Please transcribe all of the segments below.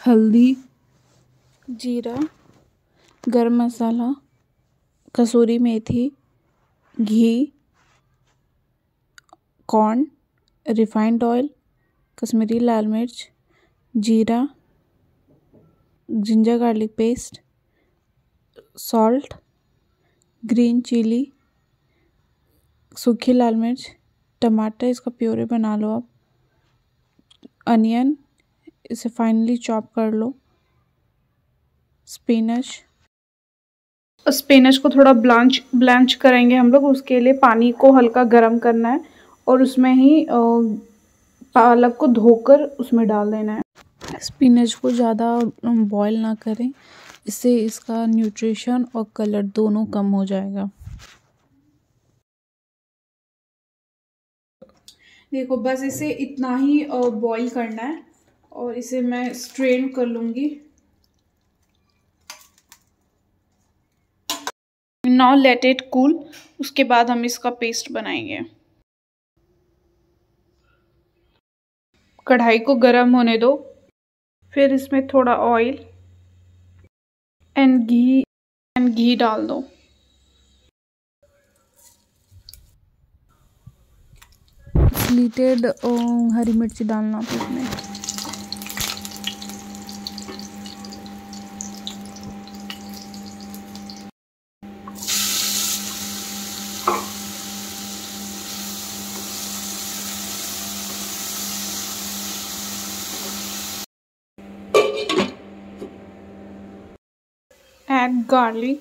हल्दी, जीरा, गरम मसाला, कसूरी मेथी, घी, कॉर्न, रिफाइंड ऑयल, कश्मीरी लाल मिर्च, जीरा, ginger garlic paste, salt, green chili, सूखी लाल मिर्च, टमाटर, इसका प्योरे बना लो आप, अनियन, इसे फाइनली चॉप कर लो, स्पिनच को थोड़ा ब्लांच करेंगे हम लोग। उसके लिए पानी को हल्का गर्म करना है और उसमें ही पालक को धोकर उसमें डाल देना है। स्पिनच को ज़्यादा बॉईल ना करें, इससे इसका न्यूट्रिशन और कलर दोनों कम हो जाएगा। देखो बस इसे इतना ही बॉईल करना है और इसे मैं स्ट्रेन कर लूँगी। नाउ लेट इट कूल, उसके बाद हम इसका पेस्ट बनाएंगे। कढ़ाई को गरम होने दो, फिर इसमें थोड़ा ऑयल एंड घी डाल दो। स्लीटेड हरी मिर्ची डालना फिर इसमें। Add garlic,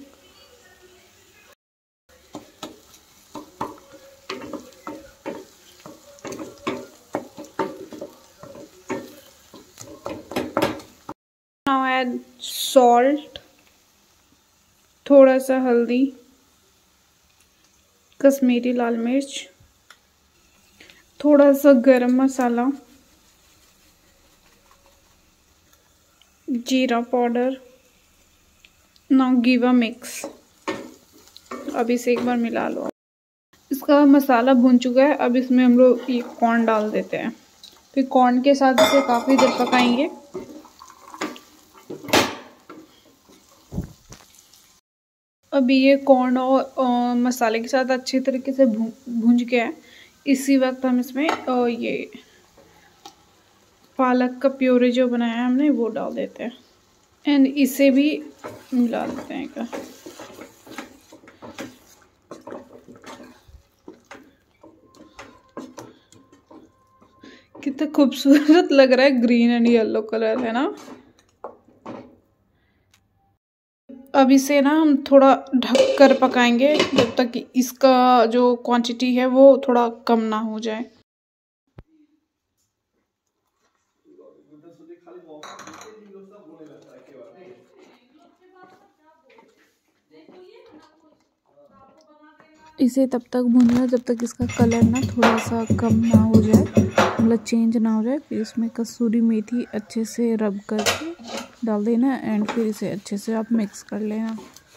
now add salt, थोड़ा सा हल्दी, कश्मीरी लाल मिर्च, थोड़ा सा गरम मसाला, जीरा powder. Now give a mix. अब इसे एक बार मिला लो। इसका मसाला भुन चुका है, अब इसमें हम लोग ये कॉर्न डाल देते हैं। फिर कॉर्न के साथ इसे काफ़ी देर पकाएंगे। अभी ये कॉर्न और मसाले के साथ अच्छी तरीके से भुंज गया है। इसी वक्त हम इसमें ये पालक का प्योरे जो बनाया है हमने वो डाल देते हैं एंड इसे भी मिला देते हैं का। कितना खूबसूरत लग रहा है, ग्रीन एंड येलो कलर है ना। अब इसे ना हम थोड़ा ढक कर पकाएंगे जब तक कि इसका जो क्वांटिटी है वो थोड़ा कम ना हो जाए। इसे तब तक भूनना जब तक इसका कलर ना थोड़ा सा कम ना हो जाए, मतलब चेंज ना हो जाए। फिर इसमें कसूरी मेथी अच्छे से रब करके डाल देना एंड फिर इसे अच्छे से आप मिक्स कर लेना।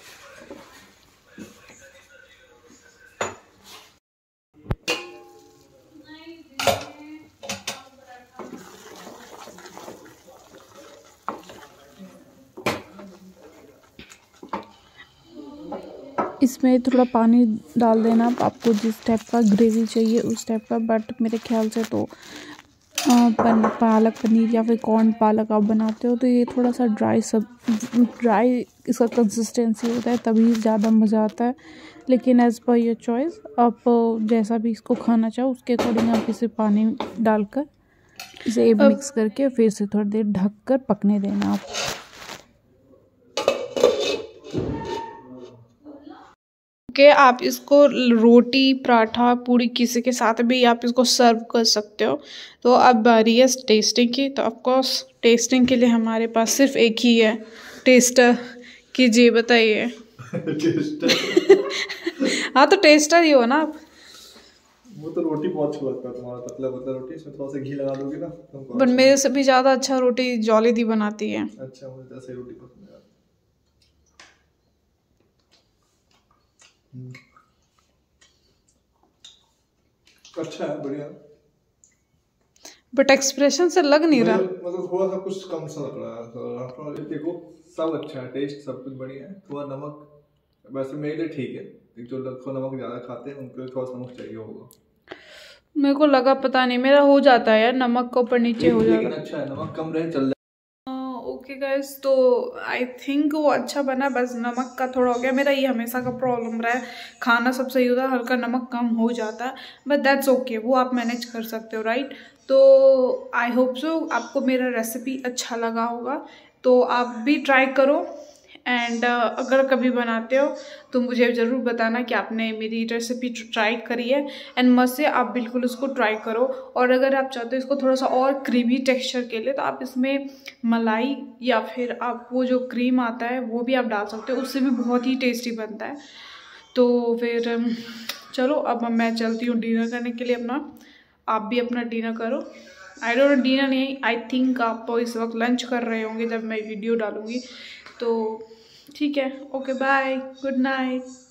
इसमें थोड़ा पानी डाल देना आपको जिस टाइप का ग्रेवी चाहिए उस टाइप का। बट मेरे ख्याल से तो पालक पनीर या फिर कॉर्न पालक आप बनाते हो तो ये थोड़ा सा ड्राई इसका कंसिस्टेंसी होता है, तभी ज़्यादा मज़ा आता है। लेकिन एज़ पर योर चॉइस, आप जैसा भी इसको खाना चाहो उसके अकॉर्डिंग आप इसे पानी डालकर इसे मिक्स करके फिर से थोड़ी देर ढक कर पकने देना आप। कि आप इसको रोटी पराठा पूरी किसी के साथ भी आप इसको सर्व कर सकते हो। तो अब बारी है टेस्टिंग की। तो ऑफकोर्स टेस्टिंग के लिए हमारे पास सिर्फ एक ही है, टेस्टर। कीजिए, बताइए। हाँ तो टेस्टर ही हो ना आप। वो तो रोटी बहुत अच्छा लगता है तुम्हारा, पतला पतला रोटी, इसमें थोड़ा सा घी लगा दोगे ना तुमको। बट मेरे से भी ज़्यादा अच्छा रोटी जॉली दी बनाती है। अच्छा, मुझे ऐसे रोटी पसंद है। अच्छा है, बढ़िया। बट एक्सप्रेशन से लग नहीं रहा। मतलब थोड़ा सा कुछ कम सा लग रहा है। देखो सब अच्छा है, टेस्ट सब कुछ बढ़िया है। थोड़ा नमक वैसे मेरे लिए ठीक है, जो लोग थोड़ा नमक ज़्यादा खाते हैं उनको थोड़ा सा नमक चाहिए होगा। मेरे को लगा पता नहीं, मेरा हो जाता है यार, नमक का ऊपर नीचे हो जाता है। अच्छा है, नमक कम रहे चल जाए। ओके गाइस, तो आई थिंक वो अच्छा बना, बस नमक का थोड़ा हो गया। मेरा ये हमेशा का प्रॉब्लम रहा है, खाना सब सही होता है, हल्का नमक कम हो जाता है, बट दैट्स ओके, वो आप मैनेज कर सकते हो, राइट। तो आई होप सो आपको मेरा रेसिपी अच्छा लगा होगा, तो आप भी ट्राई करो। एंड अगर कभी बनाते हो तो मुझे ज़रूर बताना कि आपने मेरी रेसिपी ट्राई करी है, एंड मस्त से आप बिल्कुल उसको ट्राई करो। और अगर आप चाहते हो इसको थोड़ा सा और क्रीमी टेक्सचर के लिए, तो आप इसमें मलाई या फिर आप वो जो क्रीम आता है वो भी आप डाल सकते हो, उससे भी बहुत ही टेस्टी बनता है। तो फिर चलो अब मैं चलती हूँ डिनर करने के लिए अपना, आप भी अपना डिनर करो। आई डोंट नो, डिनर नहीं, आई थिंक आप इस वक्त लंच कर रहे होंगे जब मैं वीडियो डालूँगी। तो ठीक है, ओके बाय, गुड नाइट।